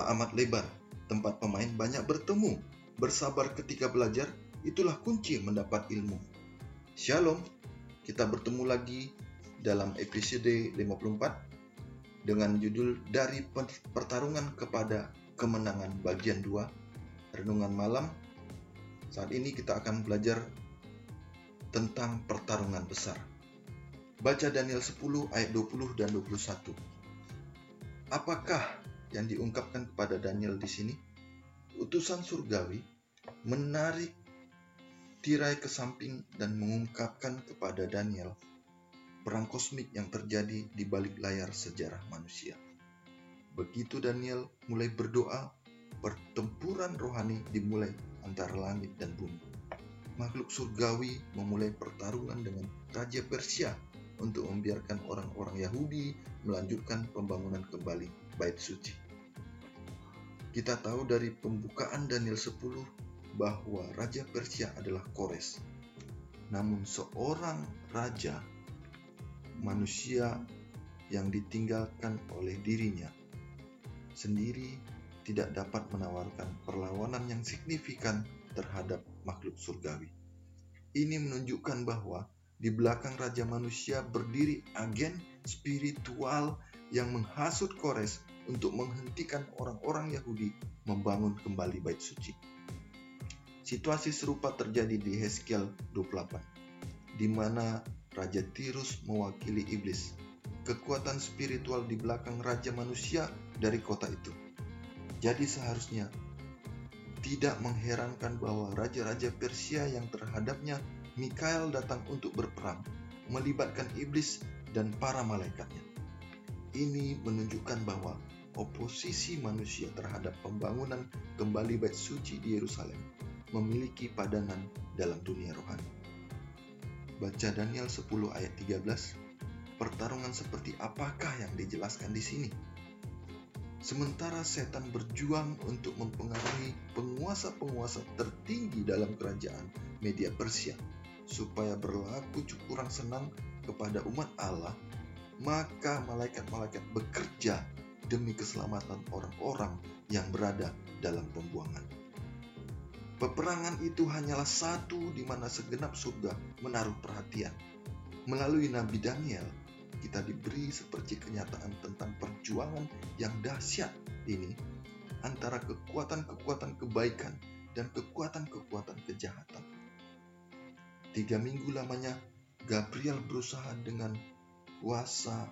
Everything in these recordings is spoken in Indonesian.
amat lebar, tempat pemain banyak bertemu. Bersabar ketika belajar, itulah kunci mendapat ilmu. Shalom, kita bertemu lagi dalam episode 54 dengan judul Dari Pertarungan kepada Kemenangan bagian 2, Renungan Malam. Saat ini kita akan belajar tentang pertarungan besar. Baca Daniel 10 ayat 20 dan 21. Apakah yang diungkapkan kepada Daniel di sini? Utusan surgawi menarik tirai ke samping dan mengungkapkan kepada Daniel perang kosmik yang terjadi di balik layar sejarah manusia. Begitu Daniel mulai berdoa, pertempuran rohani dimulai antara langit dan bumi. Makhluk surgawi memulai pertarungan dengan Raja Persia untuk membiarkan orang-orang Yahudi melanjutkan pembangunan kembali Bait Suci. Kita tahu dari pembukaan Daniel 10 bahwa Raja Persia adalah Kores. Namun seorang raja, manusia yang ditinggalkan oleh dirinya sendiri, tidak dapat menawarkan perlawanan yang signifikan terhadap makhluk surgawi. Ini menunjukkan bahwa di belakang Raja Manusia berdiri agen spiritual yang menghasut Kores untuk menghentikan orang-orang Yahudi membangun kembali Bait Suci. Situasi serupa terjadi di Hezkiel 28, di mana Raja Tirus mewakili iblis, kekuatan spiritual di belakang Raja Manusia dari kota itu. Jadi seharusnya tidak mengherankan bahwa raja-raja Persia yang terhadapnya Mikael datang untuk berperang, melibatkan iblis dan para malaikatnya. Ini menunjukkan bahwa oposisi manusia terhadap pembangunan kembali Bait Suci di Yerusalem memiliki padanan dalam dunia rohani. Baca Daniel 10 ayat 13. Pertarungan seperti apakah yang dijelaskan di sini? Sementara setan berjuang untuk mempengaruhi penguasa-penguasa tertinggi dalam kerajaan Media Persia supaya berlaku kurang senang kepada umat Allah, maka malaikat-malaikat bekerja demi keselamatan orang-orang yang berada dalam pembuangan. Peperangan itu hanyalah satu di mana segenap surga menaruh perhatian. Melalui Nabi Daniel, kita diberi seperti kenyataan tentang perjuangan yang dahsyat ini antara kekuatan-kekuatan kebaikan dan kekuatan-kekuatan kejahatan. 3 minggu lamanya Gabriel berusaha dengan kuasa.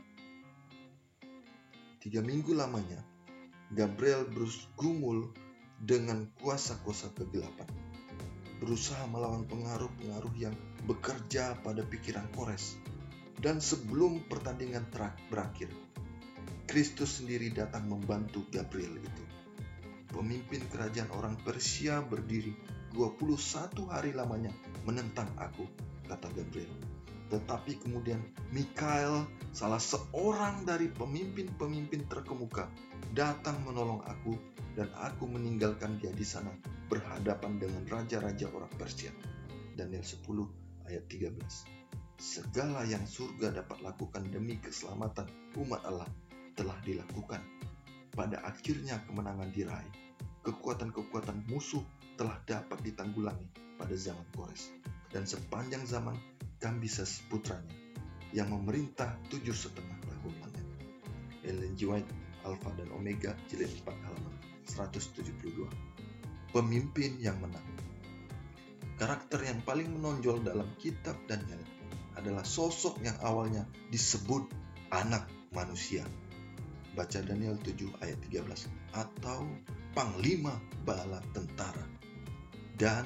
3 minggu lamanya Gabriel bergumul dengan kuasa-kuasa kegelapan, berusaha melawan pengaruh-pengaruh yang bekerja pada pikiran Kores. Dan sebelum pertandingan berakhir, Kristus sendiri datang membantu Gabriel itu. Pemimpin kerajaan orang Persia berdiri 21 hari lamanya menentang aku, kata Gabriel. Tetapi kemudian Mikael, salah seorang dari pemimpin-pemimpin terkemuka, datang menolong aku dan aku meninggalkan dia di sana berhadapan dengan raja-raja orang Persia. Daniel 10 ayat 13. Segala yang surga dapat lakukan demi keselamatan umat Allah telah dilakukan. Pada akhirnya kemenangan diraih. Kekuatan-kekuatan musuh telah dapat ditanggulangi pada zaman Kores. Dan sepanjang zaman Kambises putranya yang memerintah 7,5 tahun lamanya. Ellen G. White, Alpha dan Omega, jilid 4 halaman 172. Pemimpin yang menang. Karakter yang paling menonjol dalam kitab Daniel adalah sosok yang awalnya disebut anak manusia. Baca Daniel 7 ayat 13, atau panglima bala tentara. Dan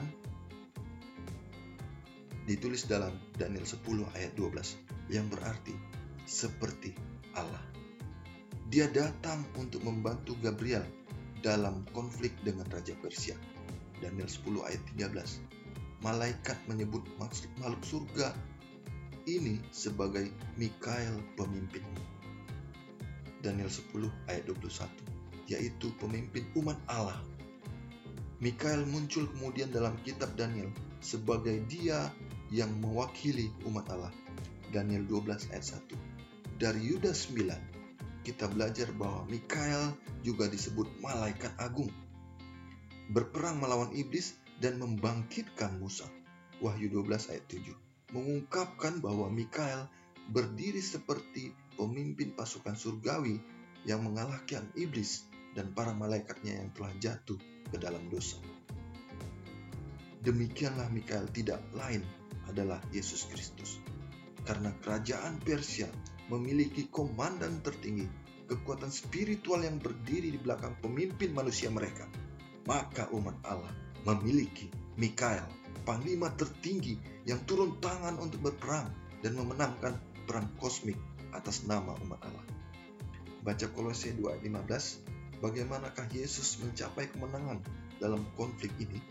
ditulis dalam Daniel 10 ayat 12 yang berarti seperti Allah. Dia datang untuk membantu Gabriel dalam konflik dengan Raja Persia. Daniel 10 ayat 13. Malaikat menyebut makhluk surga ini sebagai Mikael pemimpin. Daniel 10 ayat 21, yaitu pemimpin umat Allah. Mikael muncul kemudian dalam kitab Daniel sebagai dia yang mewakili umat Allah. Daniel 12 ayat 1. Dari Yuda 9, kita belajar bahwa Mikael juga disebut malaikat agung, berperang melawan iblis dan membangkitkan Musa. Wahyu 12 ayat 7 mengungkapkan bahwa Mikael berdiri seperti pemimpin pasukan surgawi yang mengalahkan iblis dan para malaikatnya yang telah jatuh ke dalam dosa. Demikianlah Mikael tidak lain adalah Yesus Kristus. Karena kerajaan Persia memiliki komandan tertinggi, kekuatan spiritual yang berdiri di belakang pemimpin manusia mereka, maka umat Allah memiliki Mikael, panglima tertinggi yang turun tangan untuk berperang dan memenangkan perang kosmik atas nama umat Allah. Baca Kolose 2 ayat 15, bagaimanakah Yesus mencapai kemenangan dalam konflik ini?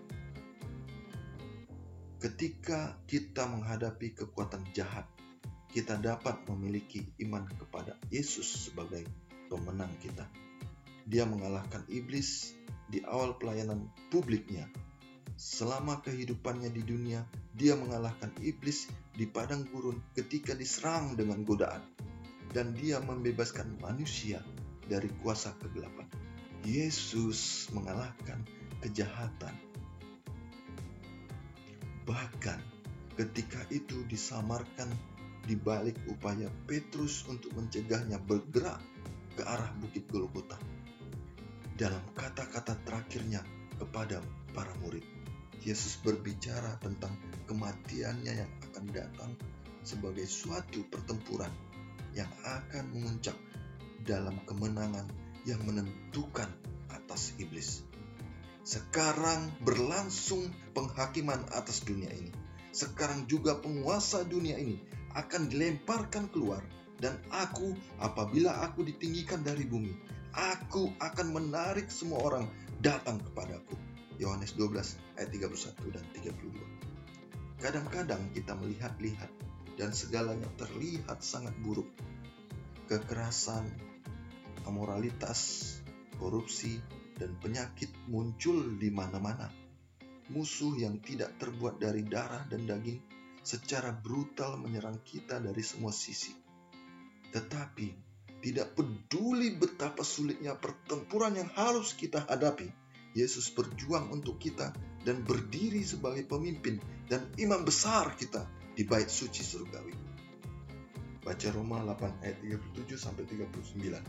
Ketika kita menghadapi kekuatan jahat, kita dapat memiliki iman kepada Yesus sebagai pemenang kita. Dia mengalahkan iblis di awal pelayanan publiknya. Selama kehidupannya di dunia, dia mengalahkan iblis di padang gurun ketika diserang dengan godaan. Dan dia membebaskan manusia dari kuasa kegelapan. Yesus mengalahkan kejahatan. Bahkan ketika itu disamarkan di balik upaya Petrus untuk mencegahnya bergerak ke arah Bukit Golgota. Dalam kata-kata terakhirnya kepada para murid, Yesus berbicara tentang kematiannya yang akan datang sebagai suatu pertempuran yang akan memuncak dalam kemenangan yang menentukan atas iblis. Sekarang berlangsung penghakiman atas dunia ini. Sekarang juga penguasa dunia ini akan dilemparkan keluar. Dan apabila aku ditinggikan dari bumi, aku akan menarik semua orang datang kepadaku. Yohanes 12 ayat 31 dan 32. Kadang-kadang kita melihat-lihat dan segalanya terlihat sangat buruk. Kekerasan, amoralitas, korupsi, dan penyakit muncul di mana-mana. Musuh yang tidak terbuat dari darah dan daging secara brutal menyerang kita dari semua sisi. Tetapi tidak peduli betapa sulitnya pertempuran yang harus kita hadapi, Yesus berjuang untuk kita dan berdiri sebagai pemimpin dan imam besar kita di bait suci surgawi. Baca Roma 8 ayat 37 sampai 39.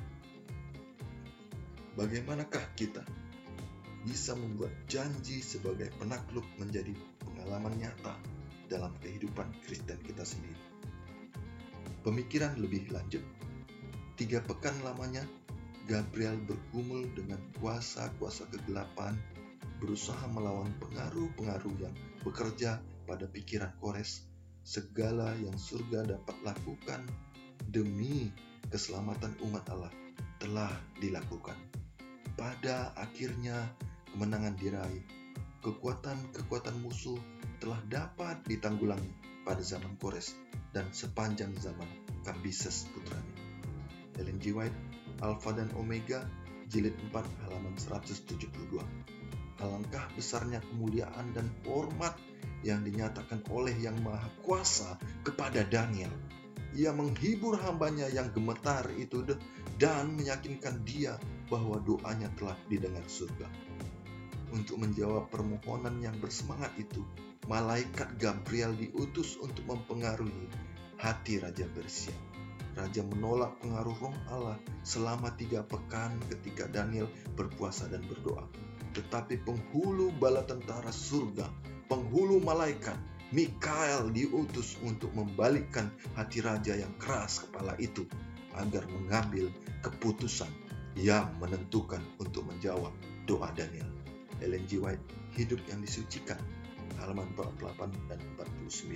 Bagaimanakah kita bisa membuat janji sebagai penakluk menjadi pengalaman nyata dalam kehidupan Kristen kita sendiri? Pemikiran lebih lanjut. 3 pekan lamanya Gabriel bergumul dengan kuasa-kuasa kegelapan, berusaha melawan pengaruh-pengaruh yang bekerja pada pikiran Kores. Segala yang surga dapat lakukan demi keselamatan umat Allah telah dilakukan. Pada akhirnya kemenangan diraih. Kekuatan-kekuatan musuh telah dapat ditanggulangi pada zaman Kores dan sepanjang zaman Kambises putranya. Ellen G. White, Alfa dan Omega, jilid 4 halaman 172. Alangkah besarnya kemuliaan dan hormat yang dinyatakan oleh Yang Maha Kuasa kepada Daniel. Ia menghibur hambanya yang gemetar itu dan meyakinkan dia bahwa doanya telah didengar surga. Untuk menjawab permohonan yang bersemangat itu, malaikat Gabriel diutus untuk mempengaruhi hati Raja Persia. Raja menolak pengaruh Roh Allah selama 3 pekan ketika Daniel berpuasa dan berdoa. Tetapi penghulu bala tentara surga, penghulu malaikat, Mikael diutus untuk membalikkan hati raja yang keras kepala itu agar mengambil keputusan yang menentukan untuk menjawab doa Daniel. Ellen G. White, Hidup yang Disucikan, halaman 48 dan 49.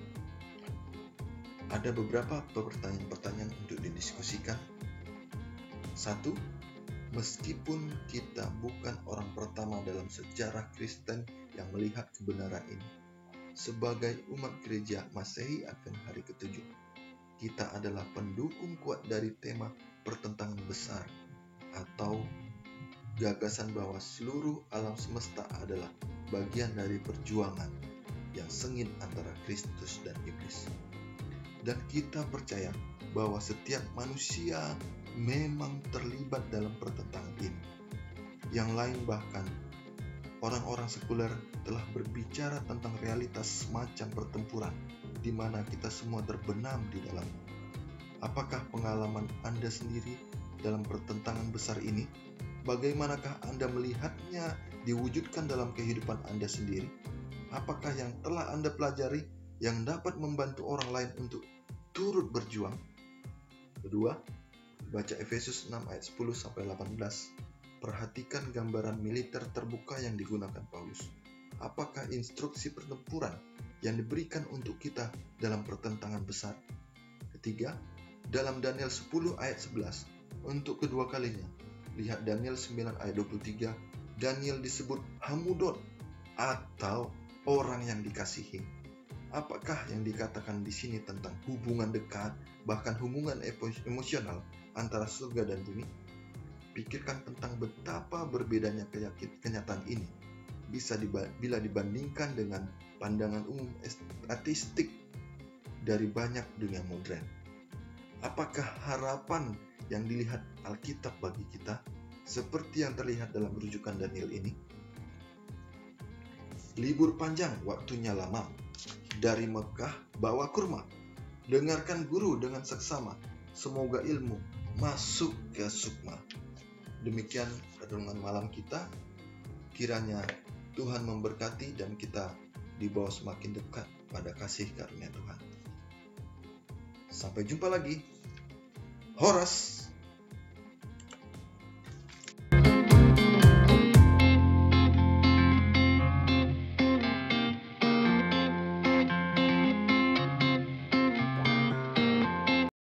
Ada beberapa pertanyaan-pertanyaan untuk didiskusikan. 1. Meskipun kita bukan orang pertama dalam sejarah Kristen yang melihat kebenaran ini, sebagai umat gereja Masehi Advent hari ke-7, kita adalah pendukung kuat dari tema pertentangan besar atau gagasan bahwa seluruh alam semesta adalah bagian dari perjuangan yang sengit antara Kristus dan iblis. Dan kita percaya bahwa setiap manusia memang terlibat dalam pertentangan ini. Yang lain bahkan orang-orang sekuler telah berbicara tentang realitas semacam pertempuran di mana kita semua terbenam di dalamnya. Apakah pengalaman Anda sendiri dalam pertentangan besar ini? Bagaimanakah Anda melihatnya diwujudkan dalam kehidupan Anda sendiri? Apakah yang telah Anda pelajari yang dapat membantu orang lain untuk turut berjuang? Kedua, baca Efesus 6 ayat 10-18. Perhatikan gambaran militer terbuka yang digunakan Paulus. Apakah instruksi pertempuran yang diberikan untuk kita dalam pertentangan besar? Ketiga, dalam Daniel 10 ayat 11, untuk kedua kalinya, lihat Daniel 9 ayat 23, Daniel disebut Hamudon atau orang yang dikasihi. Apakah yang dikatakan di sini tentang hubungan dekat, bahkan hubungan emosional antara surga dan bumi? Pikirkan tentang betapa berbedanya kenyataan ini bila dibandingkan dengan pandangan umum ateistik dari banyak dunia modern. Apakah harapan yang dilihat Alkitab bagi kita seperti yang terlihat dalam rujukan Daniel ini? Libur panjang, waktunya lama. Dari Mekah bawa kurma. Dengarkan guru dengan seksama. Semoga ilmu masuk ke sukma. Demikian renungan malam kita. Kiranya Tuhan memberkati dan kita dibawa semakin dekat pada kasih karunia Tuhan. Sampai jumpa lagi. Horas.